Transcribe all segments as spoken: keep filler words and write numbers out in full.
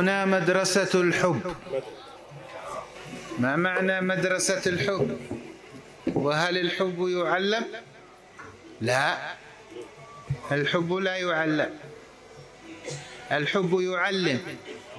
هنا مدرسة الحب. ما معنى مدرسة الحب؟ وهل الحب يعلم؟ لا، الحب لا يعلم، الحب يعلم.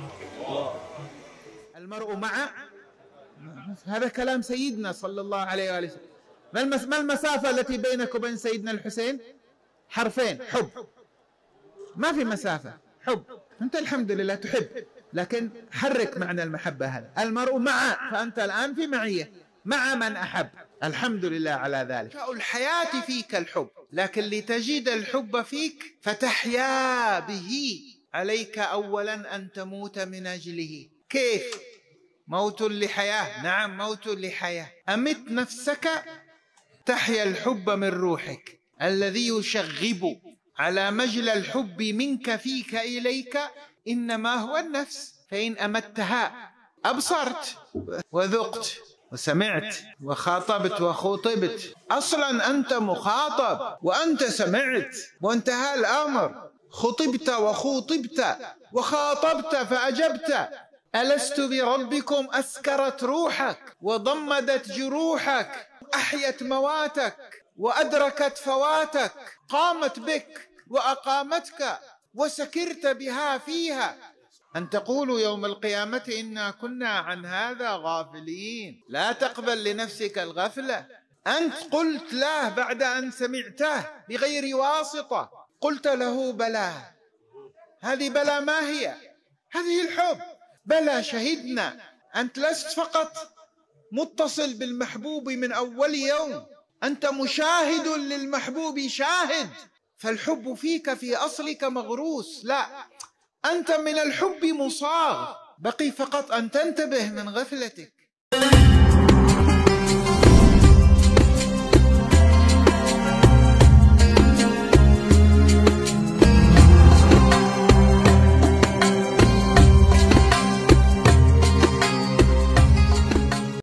المرء مع، هذا كلام سيدنا صلى الله عليه وآله وسلم. ما المسافة التي بينك وبين سيدنا الحسين؟ حرفين، حب، ما في مسافة، حب. أنت الحمد لله تحب، لكن حرك معنى المحبة هذا. المرء مع، فأنت الآن في معية مع من أحب، الحمد لله على ذلك. الحياة فيك الحب، لكن لتجد الحب فيك فتحيا به عليك أولا أن تموت من أجله. كيف؟ موت لحياة، نعم موت لحياة. أمت نفسك تحيا الحب من روحك الذي يشغب على مجلى الحب منك فيك إليك، إنما هو النفس. فإن أمتها أبصرت وذقت وسمعت وخاطبت وخوطبت. أصلا أنت مخاطب وأنت سمعت وانتهى الأمر. خطبت وخوطبت وخاطبت فأجبت. ألست بربكم؟ أسكرت روحك وضمدت جروحك، أحيت مواتك وأدركت فواتك، قامت بك وأقامتك وسكرت بها فيها، أن تقولوا يوم القيامة إنا كنا عن هذا غافلين. لا تقبل لنفسك الغفلة. أنت قلت له بعد أن سمعته بغير واسطة، قلت له بلى. هذه بلى ما هي؟ هذه الحب. بلى شهدنا. أنت لست فقط متصل بالمحبوب من أول يوم، أنت مشاهد للمحبوب شاهد. فالحب فيك في أصلك مغروس. لا، أنت من الحب مصاغ، بقي فقط أن تنتبه من غفلتك.